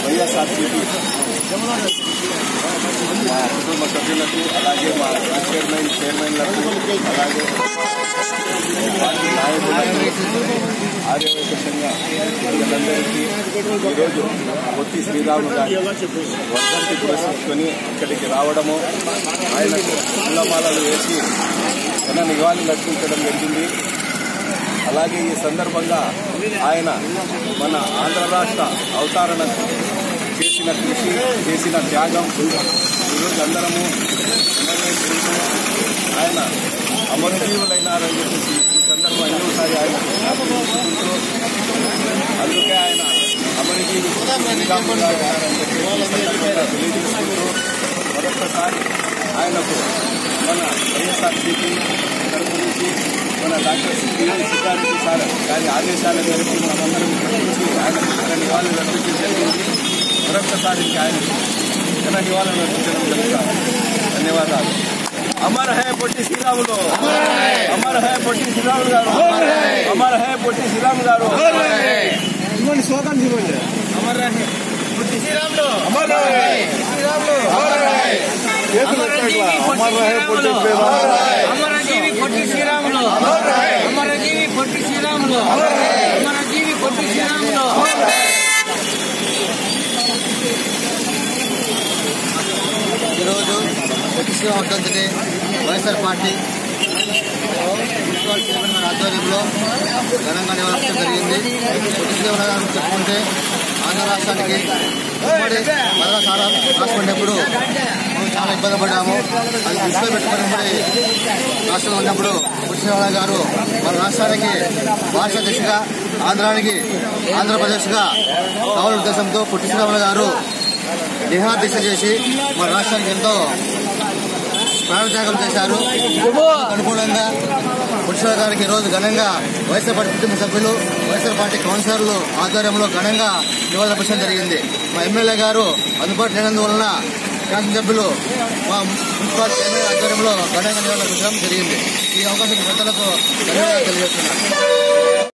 వైఎస్ఆర్సీపీ మా కుటుంబ సభ్యులకు, అలాగే మా చైర్మన్లకు, అలాగే పార్టీ నాయకులకు, ఆర్యవైశ్య సంఘ ప్రజలందరికీ ఈరోజు పొట్టి శ్రీరాములు గారి వర్ధంతి పురస్కరించుకొని ఇక్కడికి రావడము, ఆయనకు పూలమాలలు వేసి ఘన నివాళులు అర్పించడం జరిగింది. అలాగే ఈ సందర్భంగా ఆయన మన ఆంధ్ర రాష్ట్ర అవతరణకు చేసిన కృషి, చేసిన త్యాగం ఈరోజు అందరము నిర్ణయించుకుంటూ ఆయన అమరజీవులైనారని చెప్పేసి ఈ సందర్భం ఎన్నోసారి ఆయన జ్ఞాపకం, అందుకే ఆయన అమరజీవి శ్రీరాములు గారని చెప్పి తెలియజేసుకుంటూ మరొకసారి ఆయనకు మన వైఎస్ఆర్సీపీ తరఫు నుంచి మన డాక్టర్ సిద్ధారెడ్డి సార్ గారి ఆదేశాల మేరకు మనమందరం గురించి ఆయనకు ఘన నివాళులు అర్పించడం జరిగింది. మరొకసారి ఆయనకు ఘన నివాళులు అర్పించడం జరుగుతుంది. ధన్యవాదాలు. అమర్ హై పొట్టి శ్రీరాములు, అమర్ హై పొట్టి శ్రీరాములు గారు, అమర్ హై పొట్టి శ్రీరాములు గారు. ఇవ్వండి స్లోగన్ ఇవ్వండి. అమర్ హై పొట్టి శ్రీరాములు, అమర్ హై శ్రీరాములు, అమర్ హై అమరజీవి పొట్టి శ్రీరాములు, అమరజీవి పొట్టి శ్రీరాములు, అమరజీవి పొట్టి శ్రీరాములు. ఈరోజు పొట్టి శ్రీరాములు వర్ధంతిని వైఎస్ఆర్ పార్టీ మున్సిపల్ చైర్మన్ ఆధ్వర్యంలో ఘనంగా నిర్వహించడం జరిగింది. పొట్టి శ్రీరాములు గారు చెప్పుకుంటే ఆంధ్ర రాష్ట్రానికి ఉమ్మడి రాసుకునేప్పుడు మనం చాలా ఇబ్బంది పడ్డాము. అది దృష్టిలో పెట్టుకుని ఉమ్మడి రాష్ట్రంలో ఉన్నప్పుడు పొట్టి శ్రీరాములు గారు మన రాష్ట్రానికి భాషా దిశగా, ఆంధ్రప్రదేశ్గా కావాల ఉద్దేశంతో పొట్టి శ్రీరాములు గారు దేహాదీక్ష చేసి మన రాష్ట్రానికి ఎంతో ప్రాణత్యాగం చేశారు. అనుకూలంగా పొట్టి శ్రీరాములు గారికి ఈరోజు ఘనంగా వైఎస్ఆర్ పార్టీ కుటుంబ సభ్యులు, వైఎస్ఆర్ పార్టీ కౌన్సిలర్లు ఆధ్వర్యంలో ఘనంగా నివాళులర్పించడం జరిగింది. మా ఎమ్మెల్యే గారు అందుబాటు లేనందువలన శాసనసభ్యులు మా మున్సిపల్ చైర్మన్ ఆధ్వర్యంలో ఘనంగా నివాళులర్పించడం జరిగింది. ఈ అవకాశం ప్రజలకు ధన్యవాదాలు తెలియజేస్తున్నారు.